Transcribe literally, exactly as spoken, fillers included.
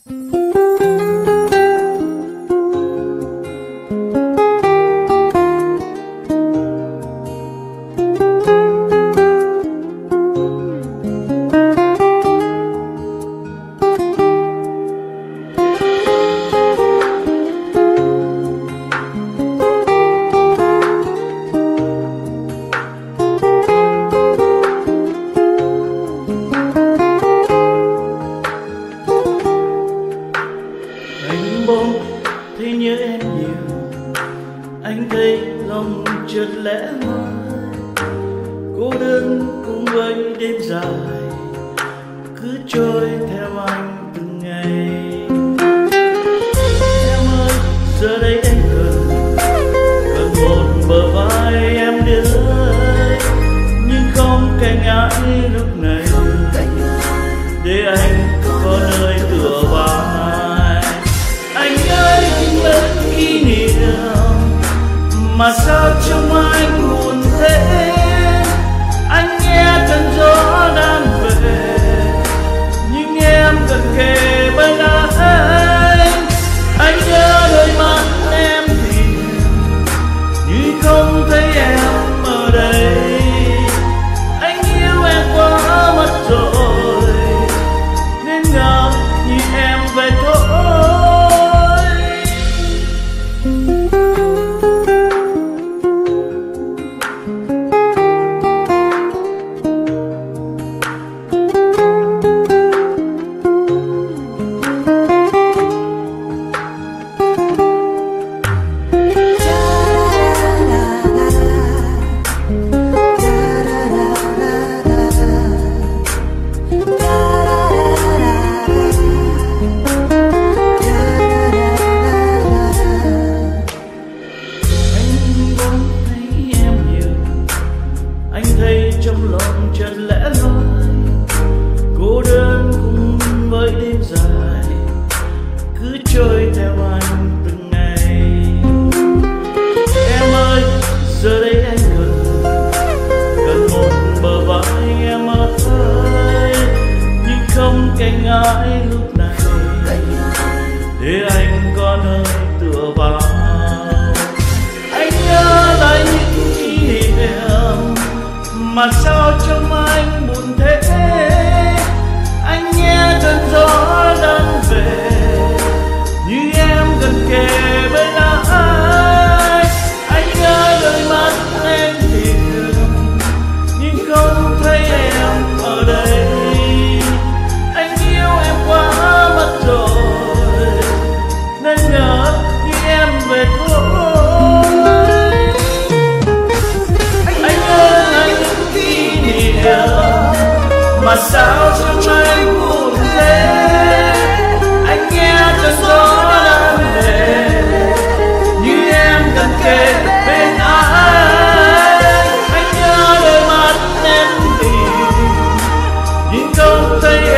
Thấy nhớ em nhiều, anh thấy lòng chợt lẽ loi, cô đơn cùng với đêm dài cứ trôi theo anh từng ngày. Em ơi, giờ đây anh cần cần một bờ vai em đưa, nhưng không cánh ai lúc này để anh có nơi tựa vào. Anh ơi, nhớ kỷ niệm mà sao trong anh buồn thế. Anh nghe cơn gió đang về, nhưng em gần kề bên anh. Anh nhớ đôi mắt em tìm, nhưng không thấy em ở đây. Anh yêu em quá mất rồi, nên ngờ nhìn em về thôi. Trong lòng chợt lẽ loi, cô đơn cùng với đêm dài cứ trôi theo anh từng ngày. Em ơi, giờ đây anh cần cần một bờ vai em ơi, nhưng không cánh ai lúc này để anh có nơi tựa vào. Anh nhớ lại những kỷ niệm mà sao trong anh buồn thế. Anh nghe cơn gió đang về, như em gần kề bên anh. Anh nhớ đôi mắt em tìm, nhưng không thấy em ở đây. Anh yêu em quá mất rồi, nên ngờ như em về thôi. Mà sao trong anh buồn thế. Anh nghe cơn gió đang về, như em gần kề bên anh. Anh nhớ đôi mắt em tìm, nhưng không thấy